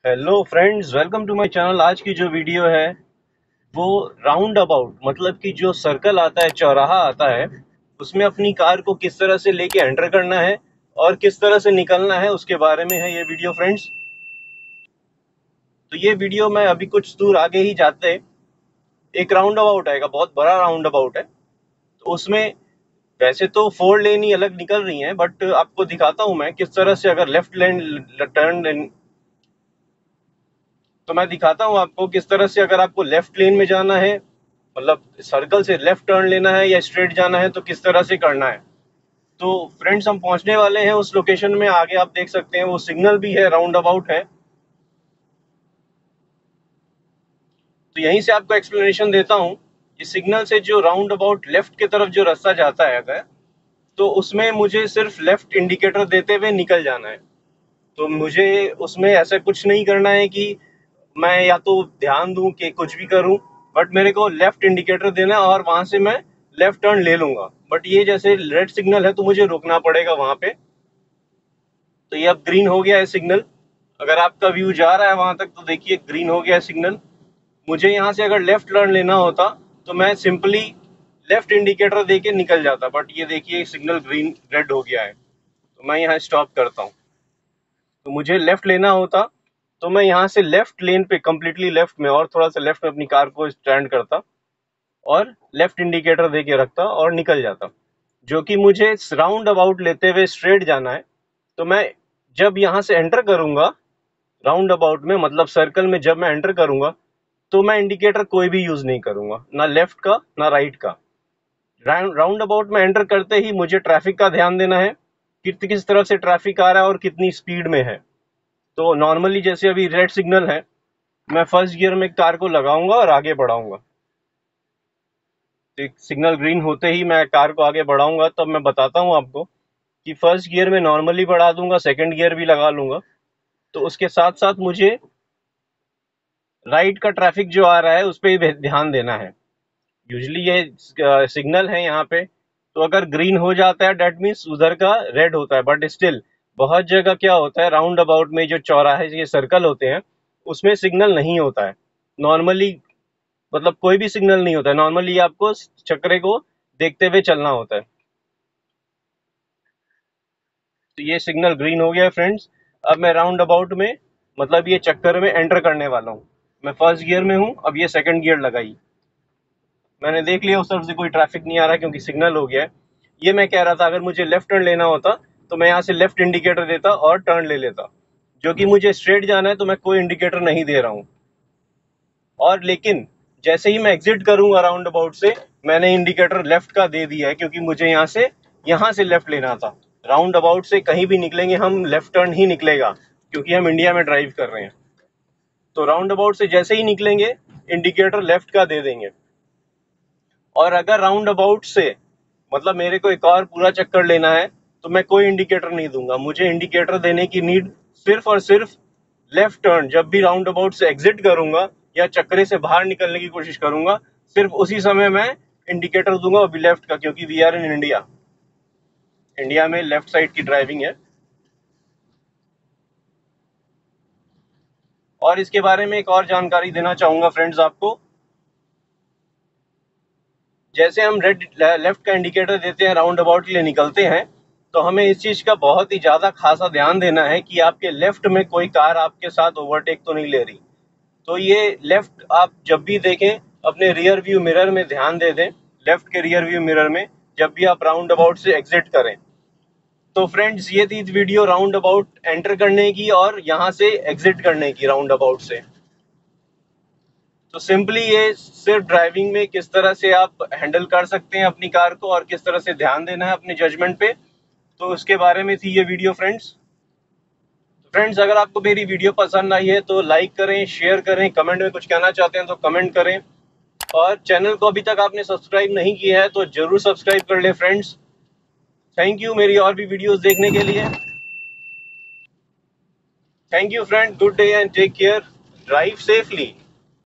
Hello friends, welcome to my channel. आज की जो वीडियो है वो राउंड अबाउट मतलब कि जो सर्कल आता है, चौराहा आता है, उसमें अपनी कार को किस तरह से लेके एंटर करना है और किस तरह से निकलना है उसके बारे में है ये वीडियो फ्रेंड्स। तो ये वीडियो में अभी कुछ दूर आगे ही जाते एक राउंड अबाउट आएगा, बहुत बड़ा राउंड अबाउट है। तो उसमें वैसे तो 4 लेन ही अलग निकल रही हैं, बट आपको दिखाता हूँ मैं किस तरह से अगर लेफ्ट लेन टर्न, तो मैं दिखाता हूँ आपको किस तरह से अगर आपको लेफ्ट लेन में जाना है, मतलब सर्कल से लेफ्ट टर्न लेना है या स्ट्रेट जाना है तो किस तरह से करना है। तो फ्रेंड्स, हम पहुंचने वाले हैं उस लोकेशन में। आगे आप देख सकते हैं वो सिग्नल भी है, राउंड अबाउट है। तो यहीं से आपको एक्सप्लेनेशन देता हूँ कि सिग्नल से जो राउंड अबाउट लेफ्ट की तरफ जो रास्ता जाता है अगर, तो उसमें मुझे सिर्फ लेफ्ट इंडिकेटर देते हुए निकल जाना है। तो मुझे उसमें ऐसा कुछ नहीं करना है कि मैं या तो ध्यान दूं कि कुछ भी करूं, बट मेरे को लेफ्ट इंडिकेटर देना है और वहां से मैं लेफ्ट टर्न ले लूंगा। बट ये जैसे रेड सिग्नल है तो मुझे रुकना पड़ेगा वहां पे। तो ये अब ग्रीन हो गया है सिग्नल। अगर आपका व्यू जा रहा है वहां तक तो देखिए ग्रीन हो गया है सिग्नल। मुझे यहाँ से अगर लेफ्ट टर्न लेना होता तो मैं सिंपली लेफ्ट इंडिकेटर दे के निकल जाता, बट ये देखिए सिग्नल ग्रीन रेड हो गया है। तो मैं यहाँ स्टॉप करता हूँ। तो मुझे लेफ्ट लेना होता तो मैं यहाँ से लेफ्ट लेन पे कम्प्लीटली लेफ्ट में और थोड़ा सा लेफ्ट में अपनी कार को स्टैंड करता और लेफ्ट इंडिकेटर दे के रखता और निकल जाता। जो कि मुझे राउंड अबाउट लेते हुए स्ट्रेट जाना है। तो मैं जब यहाँ से एंटर करूंगा राउंड अबाउट में, मतलब सर्कल में जब मैं एंटर करूंगा, तो मैं इंडिकेटर कोई भी यूज नहीं करूंगा, ना लेफ्ट का ना राइट का। राउंड अबाउट में एंटर करते ही मुझे ट्रैफिक का ध्यान देना है कि किस तरफ से ट्रैफिक आ रहा है और कितनी स्पीड में है। तो नॉर्मली जैसे अभी रेड सिग्नल है, मैं फर्स्ट गियर में कार को लगाऊंगा और आगे बढ़ाऊंगा। तो सिग्नल ग्रीन होते ही मैं कार को आगे बढ़ाऊंगा। तब मैं बताता हूँ आपको कि फर्स्ट गियर में नॉर्मली बढ़ा दूंगा, सेकंड गियर भी लगा लूंगा। तो उसके साथ साथ मुझे राइट का ट्रैफिक जो आ रहा है उस पर ध्यान देना है। यूजली ये सिग्नल है यहाँ पे, तो अगर ग्रीन हो जाता है डेट मीन्स उधर का रेड होता है। बट स्टिल बहुत जगह क्या होता है, राउंड अबाउट में जो चौराहे ये सर्कल होते हैं उसमें सिग्नल नहीं होता है नॉर्मली, मतलब कोई भी सिग्नल नहीं होता है नॉर्मली। आपको चक्रे को देखते हुए चलना होता है। तो ये सिग्नल ग्रीन हो गया है फ्रेंड्स। अब मैं राउंड अबाउट में, मतलब ये चक्कर में एंटर करने वाला हूँ। मैं फर्स्ट गियर में हूँ, अब ये सेकंड गियर लगाई। मैंने देख लिया उस तरफ से कोई ट्रैफिक नहीं आ रहा क्योंकि सिग्नल हो गया है। ये मैं कह रहा था अगर मुझे लेफ्ट टर्न लेना होता तो मैं यहाँ से लेफ्ट इंडिकेटर देता और टर्न ले लेता। जो कि मुझे स्ट्रेट जाना है तो मैं कोई इंडिकेटर नहीं दे रहा हूँ। और लेकिन जैसे ही मैं एग्जिट करूंगा राउंड अबाउट से, मैंने इंडिकेटर लेफ्ट का दे दिया है क्योंकि मुझे यहाँ से लेफ्ट लेना था। राउंड अबाउट से कहीं भी निकलेंगे हम लेफ्ट टर्न ही निकलेगा क्योंकि हम इंडिया में ड्राइव कर रहे हैं। तो राउंड अबाउट से जैसे ही निकलेंगे इंडिकेटर लेफ्ट का दे देंगे। और अगर राउंड अबाउट से मतलब मेरे को एक और पूरा चक्कर लेना है तो मैं कोई इंडिकेटर नहीं दूंगा। मुझे इंडिकेटर देने की नीड सिर्फ और सिर्फ लेफ्ट टर्न, जब भी राउंड अबाउट से एग्जिट करूंगा या चक्करे से बाहर निकलने की कोशिश करूंगा, सिर्फ उसी समय मैं इंडिकेटर दूंगा, वो भी लेफ्ट का, क्योंकि we are in India. India में लेफ्ट साइड की ड्राइविंग है। और इसके बारे में एक और जानकारी देना चाहूंगा फ्रेंड्स आपको। जैसे हम रेड लेफ्ट का इंडिकेटर देते हैं, राउंड अबाउट के लिए निकलते हैं, तो हमें इस चीज का बहुत ही ज्यादा खासा ध्यान देना है कि आपके लेफ्ट में कोई कार आपके साथ ओवरटेक तो नहीं ले रही। तो ये लेफ्ट आप जब भी देखें अपने रियर व्यू मिरर में ध्यान दे दें। लेफ्ट के रियर व्यू मिरर में जब भी आप राउंड अबाउट से एग्जिट करें। तो फ्रेंड्स, ये थी वीडियो राउंड अबाउट एंटर करने की और यहाँ से एग्जिट करने की राउंड अबाउट से। तो सिंपली ये सिर्फ ड्राइविंग में किस तरह से आप हैंडल कर सकते हैं अपनी कार को और किस तरह से ध्यान देना है अपने जजमेंट पे, तो उसके बारे में थी ये वीडियो फ्रेंड्स। फ्रेंड्स, अगर आपको मेरी वीडियो पसंद आई है तो लाइक करें, शेयर करें, कमेंट में कुछ कहना चाहते हैं तो कमेंट करें। और चैनल को अभी तक आपने सब्सक्राइब नहीं किया है तो जरूर सब्सक्राइब कर ले फ्रेंड्स। थैंक यू मेरी और भी वीडियोस देखने के लिए। Thank you friend, good day and take care, drive safely.